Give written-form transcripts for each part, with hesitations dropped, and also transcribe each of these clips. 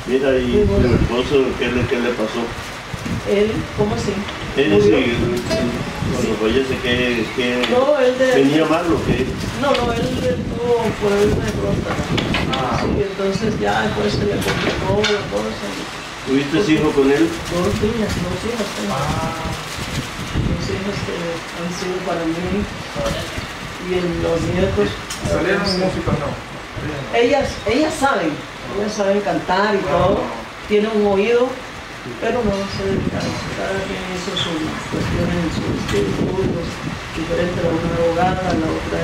Mira, y tu esposo, ¿qué le pasó? Él, ¿cómo así? Él sí, cuando fallece, ¿qué no, él venía mal o qué? No, él tuvo problemas de próstata. Sí, entonces ya después se le complicó la cosa. ¿Tuviste hijo con él? Dos hijas tengo. Dos hijas que han sido para mí. Y los nietos. ¿Salieron músicos no? Ellas saben cantar y todo. Tienen un oído, pero no se dedican. Cada quien hizo sus cuestiones en sus estudios diferentes. La una abogada, la otra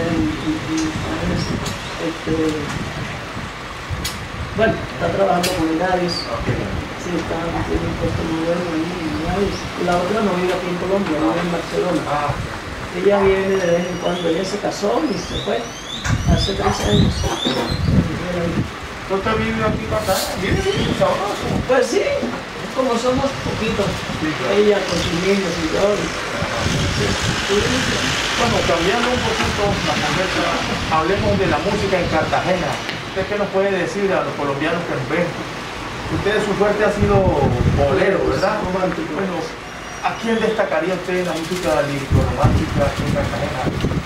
bueno, está trabajando con el Avis. Sí, tiene un puesto muy bueno ahí en el Avis. La otra no vive aquí en Colombia, vive en Barcelona. Ella viene de vez en cuando. Ella se casó y se fue hace 3 años. ¿Usted vive aquí en Cartagena? ¿Vive sabroso? Pues sí, como somos poquitos. Ella con sus niños y yo. Bueno, cambiando un poquito la conversa, hablemos de la música en Cartagena. ¿Usted qué nos puede decir a los colombianos que nos ven? Usted, su suerte ha sido bolero, ¿verdad? Romántico. Bueno, ¿a quién destacaría usted en la música lírico-romántica aquí en Cartagena?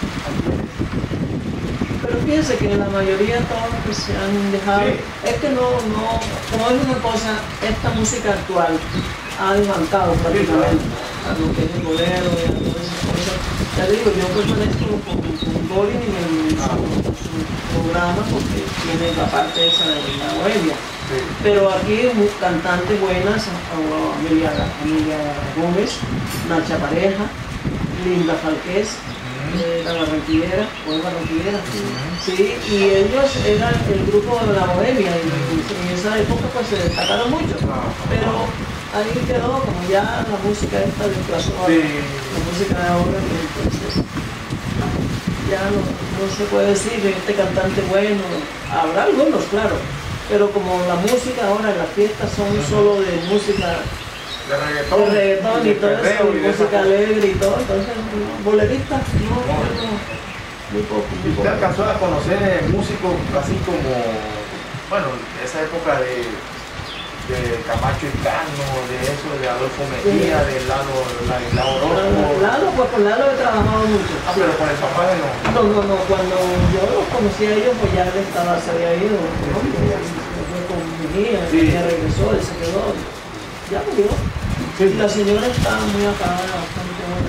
Pero fíjense que la mayoría de todos que se han dejado, es que como es una cosa, esta música actual ha levantado prácticamente a lo que es el bolero y a todas esas cosas. Ya digo, yo permanezco con Boris en su programa porque tiene la parte esa de la bohemia. Pero aquí cantantes buenas, Amelia Gómez, Nacha Pareja, Linda Falqués, la barranquillera, sí, y ellos eran el grupo de la bohemia, y en esa época pues se destacaron mucho, pero ahí quedó, como ya la música esta desplazó a la música de ahora, entonces ya no se puede decir este cantante bueno, habrá algunos, claro, pero como la música ahora, las fiestas son solo de música de reggaetón y todo eso, y música alegre y todo, entonces boleristas muy poco. ¿Usted alcanzó a conocer músicos así como, bueno, esa época de Camacho y Cano, de eso, de Adolfo Mejía, de Lalo Orozco? Pues con Lalo he trabajado mucho. Pero con el papá de no. No, cuando yo los conocí a ellos, pues ya él se había ido, ¿no? Se fue con Mejía, ya regresó, él se quedó, ya murió. Sí. La señora está muy acabada, bastante buena.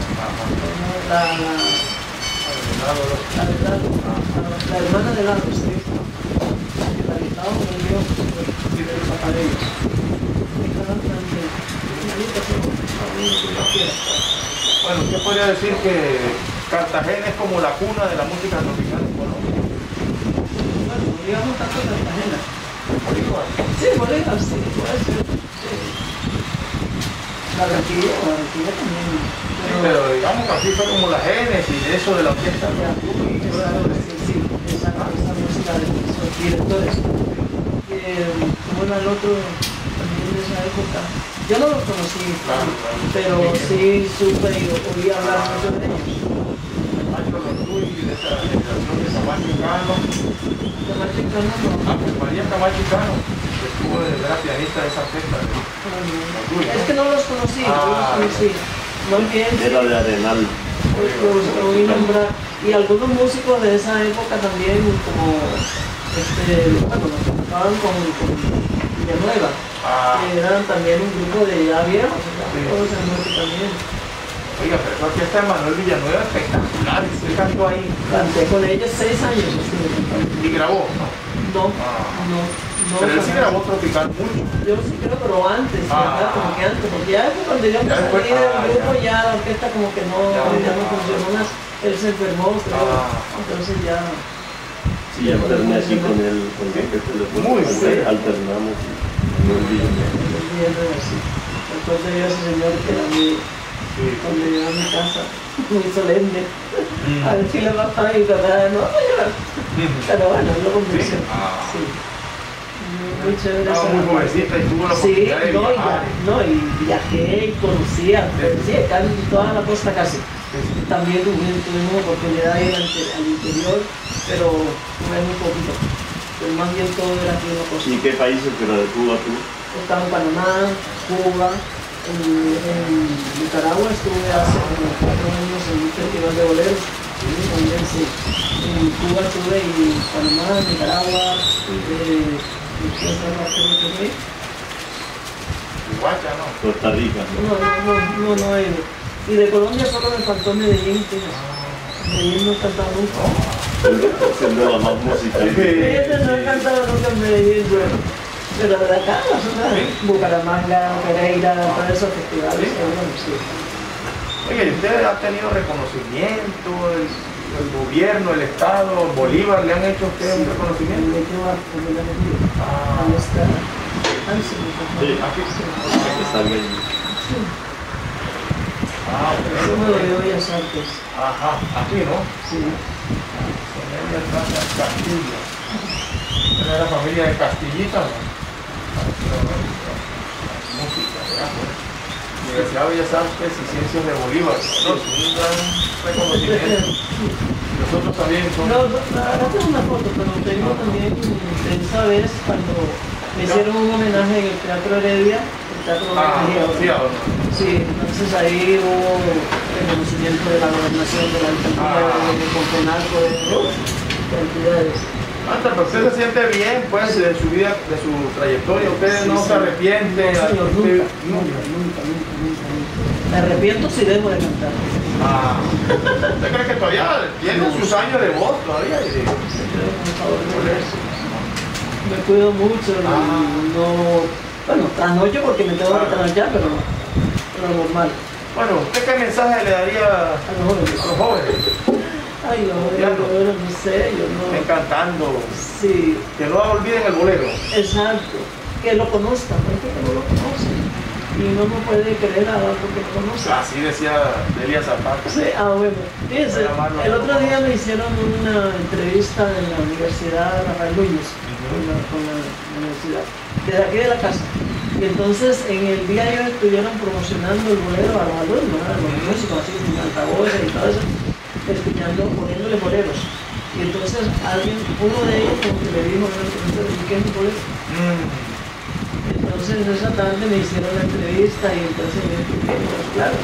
La hermana de Lalo, sí. La que estaba con el papá de ellos. Bueno, usted podría decir que Cartagena es como la cuna de la música tropical en Colombia. Bueno, digamos tanto Cartagena. Sí, Bolívar, sí, puede ser. Barranquilla también. Pero digamos que aquí fue como la génesis de eso de la orquesta. Sí, esa música de esos directores. Como era el otro también de esa época. Yo no los conocí, pero sí supe y oí hablar mucho de ellos. Camacho Londuy, de esa generación de Camacho y Cano. Camacho y Cano no. Pues María Camacho y Cano, que estuvo de la pianista de esa orquesta. Es que no los conocí, no entiendo. Era de Arenal. Los oí nombrar. Y algunos músicos de esa época también, como bueno, los que tocaban con Villanueva, que eran también un grupo de ya viejos, todos en norte también. Oiga, pero esa orquesta de Manuel Villanueva espectacular, usted cantó ahí. Canté con ellos 6 años. ¿Y grabó? No. Pero él sí grabó tropical mucho. Yo sí creo, pero antes, ¿verdad? Como que antes, porque ya cuando yo me salí del grupo, ya la orquesta como que no funcionó más. Él se enfermó, creo. Entonces ya... Sí, alterné así con él, porque muy bien. Alternamos. Después de ese señor que era cuando llegó a mi casa, muy solemne. A ver si le va a pasar y verdad, no, pero bueno, lo convenció. Sí. Muy chévere. Estaba muy jovencita y tuvo la oportunidad de viajar. Y viajé y conocía, acá en toda la costa casi. También tuvimos oportunidad de ir al interior, pero fue muy poquito. Pero más bien todo era aquí en la costa. ¿Y qué países, pero de Cuba tú? estaba en Panamá, Cuba, en Nicaragua estuve hace como 4 años en un festival de boleros, también sí. En Cuba estuve y Panamá, Nicaragua, ¿qué otra parte de Chile? Guacha, ¿no? Costa Rica. No he ido. Y de Colombia solo me faltó Medellín, que Medellín no he cantado nunca. Haciendo la más música. No he cantado nunca en Medellín, pero de acá, la zona de Bucaramanga, Pereira, todos esos festivales, bueno, sí. Oye, ¿usted ha tenido reconocimiento? El gobierno, el Estado, Bolívar, ¿le han hecho a usted un reconocimiento? Me quedo a ahí está. Sí, aquí está bien. Eso me lo dio Bellas Artes. Ajá, aquí, ¿no? Sí. Familia Castilla. Era la familia de Castillita, ¿no? Música, ¿verdad? Universidad de Bellas Artes y Ciencias de Bolívar. No, es un gran reconocimiento. Nosotros también somos... No, ahora tengo una foto, pero tengo también esa vez cuando me hicieron un homenaje en el Teatro Heredia, el Teatro Heredia. Sí, entonces ahí hubo reconocimiento de la gobernación, de la alcaldía, de Confenalco, de entidades. Pero usted se siente bien, pues, de su vida, de su trayectoria. Usted no se arrepiente. No, señor, nunca. Me arrepiento si dejo de cantar. ¿Usted cree que todavía tiene sus años de voz todavía? Me cuido mucho y no... Bueno, trasnocho porque me tengo que trasnochar, pero normal. Bueno, ¿usted qué mensaje le daría A los jóvenes. Ay, los jóvenes, no sé, yo no... Estén cantando. Sí. Que no olviden el bolero. Exacto. Que lo conozcan, porque no lo conocen. Y no me puede creer algo porque lo conocen. Así decía Delia Zapata. Sí, bueno. Fíjense, el otro día me hicieron una entrevista en la Universidad Rafael Núñez, con la universidad, desde aquí de la casa. Y entonces en el día ellos estuvieron promocionando el bolero a los alumnos, a los músicos, así con altavoces y todo eso, poniéndole boleros. Y entonces uno de ellos como que le dijo al profesor, ¿qué es un bolero? Entonces esa tarde me hicieron la entrevista y entonces me expliqué, pues claro,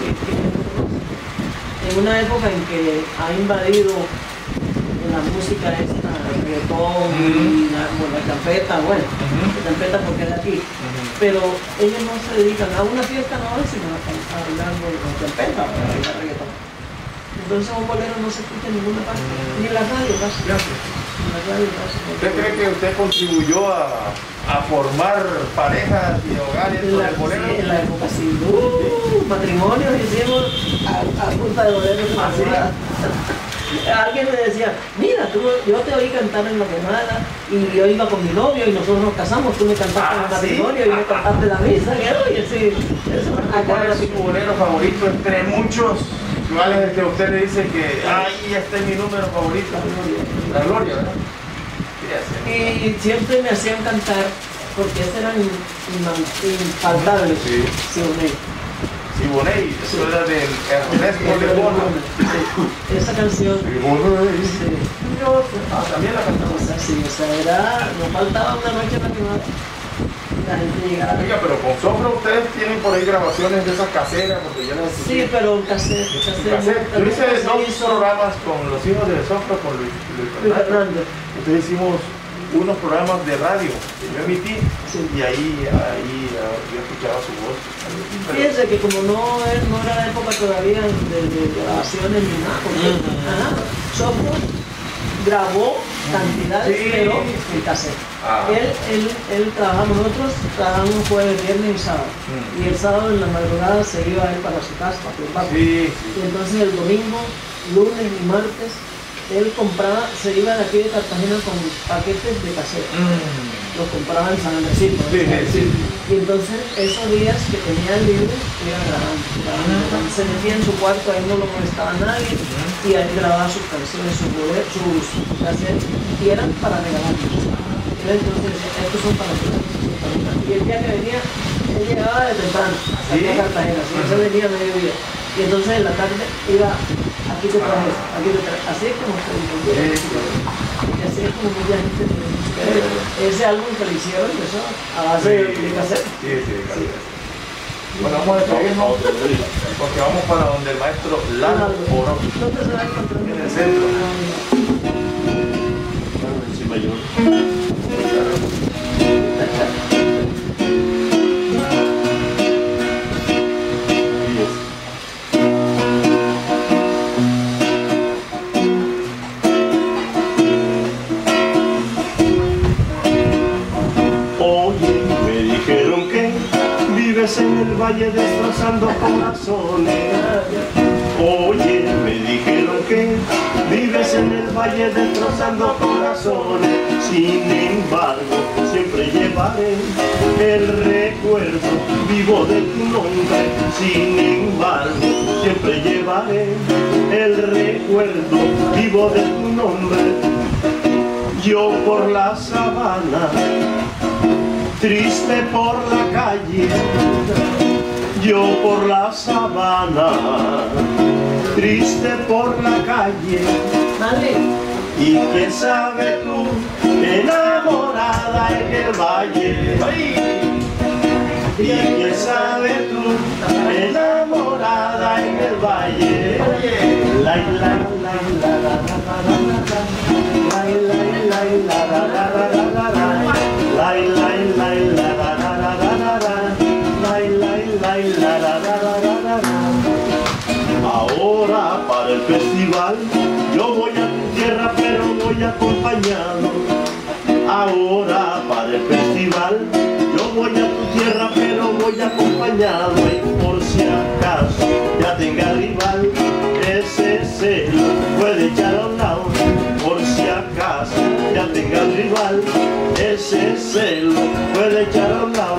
en una época en que ha invadido la música esta, el reggaetón y la champeta, la champeta porque es de aquí, pero ellos no se dedican a una fiesta, no, sino a bailar con champeta o a bailar reggaetón. Entonces un bolero no se escucha en ninguna parte, ni en la radio casi. ¿Usted cree que usted contribuyó a formar parejas y hogares con el bolero? Sí, en la época sí. Matrimonios hicimos a punta de boleros. Alguien me decía, mira, yo te oí cantar en la quemada y yo iba con mi novio y nosotros nos casamos, tú me cantaste en el matrimonio y me cantaste la misa. Y oye, sí, eso. ¿Cuál es su bolero favorito entre muchos? ¿Cuál es el que usted le dice que, ay, este es mi número favorito? La Gloria, ¿verdad? Y siempre me hacían cantar, porque ese era infaltable. Siboney, eso era del Ernesto Lebona. Esa canción. También la cantamos. Sí, o sea, nos faltaba una noche en la quemada. La gente llegaba. Oiga, pero con Sofro ustedes tienen por ahí grabaciones de esas caseras, porque yo las... Sí, pero cassette. Yo hice 2 programas con los hijos de Sofro, con Luis Fernando. Entonces hicimos unos programas de radio que yo emití y ahí yo escuchaba su voz. Fíjense que como no era la época todavía de grabaciones ni nada, porque Sofro grabó cantidades, pero en cassette. Él trabajaba, nosotros trabajábamos jueves, viernes y sábado. Y el sábado en la madrugada se iba él para su casa, para Turbaco. Y entonces el domingo, lunes y martes, él compraba, se iba de aquí de Cartagena con paquetes de cassette. Los compraba en San Andresito. Y entonces esos días que tenía libre, iba grabando. Se metía en su cuarto, ahí no lo molestaba nadie, y ahí grababa sus canciones, sus cassettes, y eran para regalarlos. Entonces, estos son para regalar. Y el día que venía, él llegaba de temprano, aquí a Cartagena, se venía a mediodía. Y entonces en la tarde iba, aquí te traje, así es como se entendió. Y así es como mucha gente me gusta. Ese álbum que le hicieron empezó a base de cassette. Sí. Bueno, vamos a despedirnos porque vamos para donde el maestro Lalo Orozco. ¿Dónde se va a encontrar? En el centro. Encima yo. Oye, me dijeron que vives en el valle destrozando corazones. Oye, me dijeron que vives en el valle destrozando corazones. Sin embargo, siempre llevaré el recuerdo vivo de tu nombre. Sin embargo, siempre llevaré el recuerdo vivo de tu nombre. Yo por la sabana, triste por la calle, yo por la sabana, triste por la calle. Dale. ¿Y qué sabes tú, enamorada en el valle? ¿Y qué sabes tú, enamorada en el valle? La la la la la la la ahora para el festival yo voy a tu tierra pero voy acompañado. Ahora para el festival yo voy a tu tierra pero voy acompañado. Y por si acaso ya tenga rival, ese celo puede echar a un lado. Por si acaso ya tenga rival, ese celo puede echar a un lado.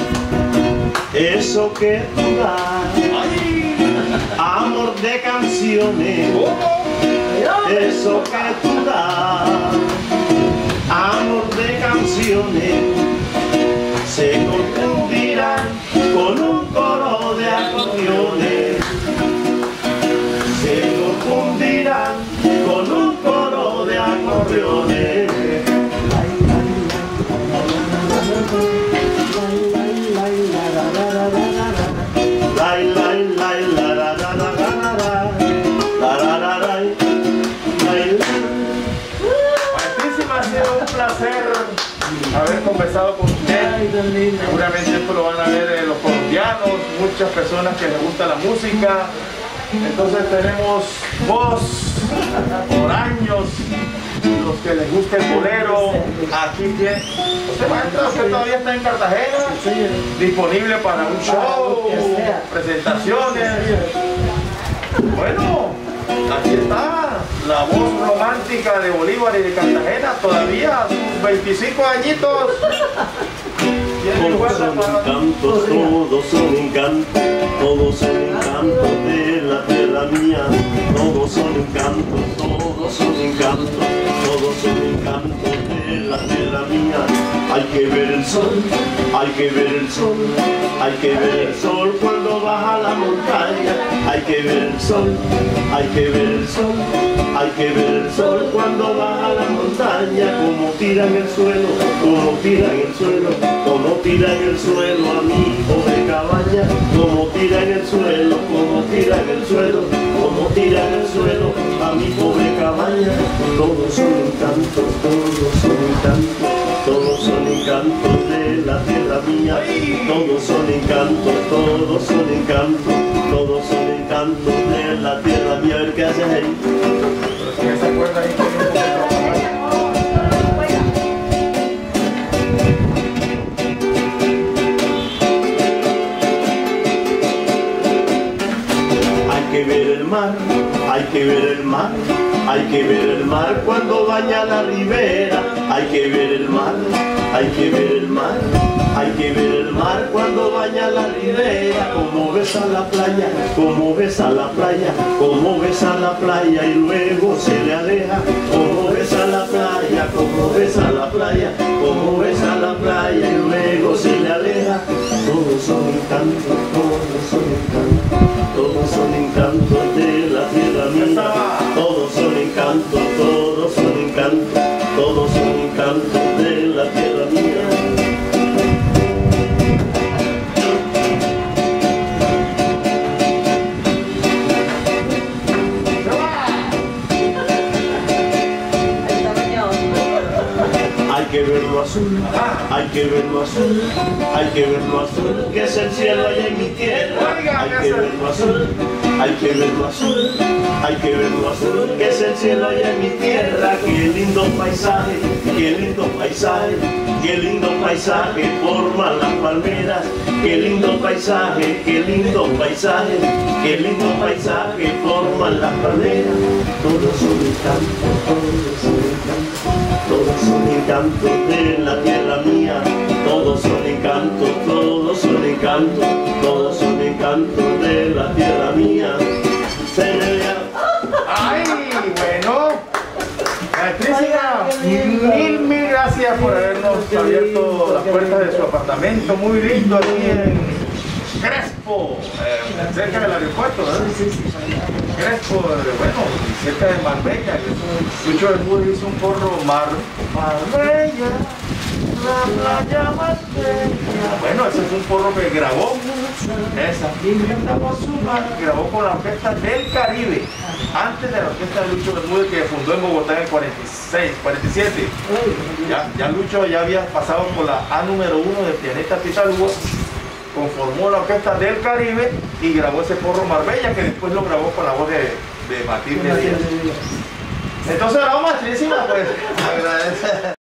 Eso que tú das, amor de canciones, eso que tú das, amor de canciones, se confundirán con un coro de acordeones, se confundirán con un coro de acordeones. Maestrísima, ha sido un placer haber conversado con usted. Seguramente esto lo van a ver los colombianos, muchas personas que les gusta la música. Entonces tenemos voz por años, los que les gusta el bolero. Aquí tiene. Usted, maestro, usted todavía está en Cartagena, disponible para un show, presentaciones. Bueno, aquí está la voz romántica de Bolívar y de Cartagena, todavía a sus 25 añitos. Todos son encantos, todos son encantos, todos son encantos de la tierra mía. Todos son encantos, todos son encantos, todos son encantos de la tierra mía. Hay que ver el sol, hay que ver el sol, hay que ver el sol cuando baja la montaña. Hay que ver el sol, hay que ver el sol, hay que ver el sol cuando baja la montaña. Como tira en el suelo, como tira en el suelo, como tira en el suelo a mi pobre cabaña. Como tira en el suelo, como tira en el suelo, como tira en el suelo a mi pobre cabaña. Todos son encantos, todos son encantos, todos son encantos de la tierra mía. Todos son encantos, todos son encantos, todos son encantos de la tierra mía. A ver qué haces ahí. Con esa cuerda ahí tiene un poquito. Hay que ver el mar, hay que ver el mar, hay que ver el mar cuando baña la ribera. Hay que ver el mar, hay que ver el mar, hay que ver el mar cuando baña la ribera. Como besa la playa, como besa la playa, como besa la playa y luego se le aleja. Como besa la playa, como besa la playa, como besa la playa y luego se le aleja. Todos son encantos, todos son encantos, todos son encantos de la tierra mía. Todos son encantos, todos son encantos, azul. Hay que ver lo azul, hay que ver lo azul, que es el cielo allá en mi tierra. Hay que ver lo azul, hay que ver lo azul, hay que ver lo azul, que es el cielo allá en mi tierra. Qué lindo paisaje, qué lindo paisaje, qué lindo paisaje forman las palmeras. Qué lindo paisaje, qué lindo paisaje, qué lindo paisaje forman las palmeras. Todos son encantos, todos son encantos de la tierra mía. Todos son encantos, todos son encantos, todos son encantos de la tierra mía. ¡Ay, bueno! Maestrísima, mil gracias por habernos abierto las puertas de su apartamento, muy lindo aquí en Crespo, cerca del aeropuerto, ¿verdad? Sí. Crespo, bueno, cerca de Marbella. Lucho Bermúdez hizo un porro Marbella, la playa más bella. Bueno, ese es un porro que grabó, grabó con la Orquesta del Caribe, antes de la orquesta de Lucho Bermúdez, que fundó en Bogotá en el 46, 47. Ya Lucho ya había pasado por la A número 1 del Pianista Pitalúa, conformó la Orquesta del Caribe y grabó ese porro Marbella, que después lo grabó con la voz de Matilde Díaz. Entonces, la maestrísima, pues, agradece.